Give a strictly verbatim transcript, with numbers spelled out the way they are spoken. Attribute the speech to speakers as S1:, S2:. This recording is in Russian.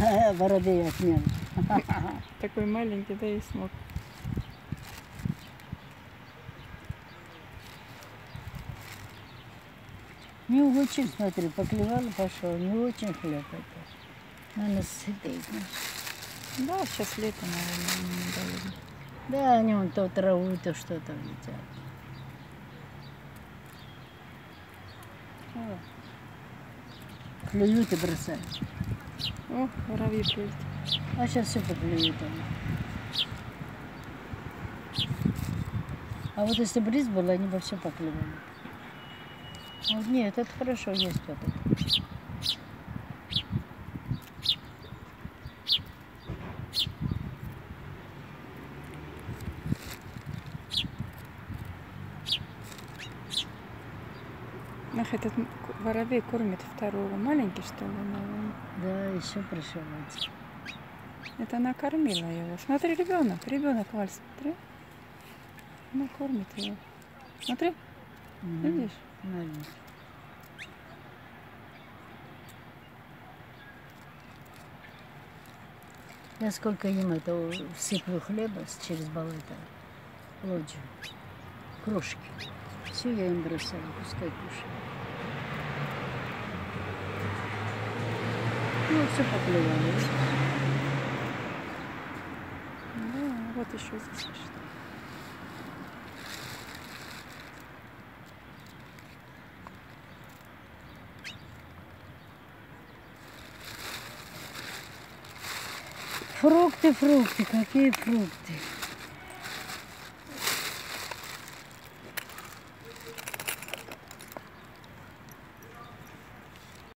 S1: Воробей отмен.
S2: Такой маленький, да, и смог.
S1: Не очень, смотри, поклевал, пошел. Не очень хлеб это. Наверное, сытый.
S2: Да, сейчас лето, наверное, не голодно.
S1: Да, они вон то траву, то что-то едят. О. Клюют и бросают.
S2: О, воробьи клюют.
S1: А сейчас все поклюют они. А вот если бриз был, они бы все поклевали. Вот нет, это хорошо, есть вот это.
S2: Ах, этот воробей кормит второго. Маленький, что ли, наверное?
S1: Да, еще пришивается.
S2: Это она кормила его. Смотри, ребенок, ребенок, Валь, смотри. Она кормит его. Смотри,
S1: Угу.
S2: видишь?
S1: Маленький. Я сколько им это сыплю хлеба через болото, лоджию, крошки. Все я им бросаю, пускай кушают. Ну, все поклевали.
S2: Да, вот еще здесь что.
S1: Фрукты, фрукты, какие фрукты.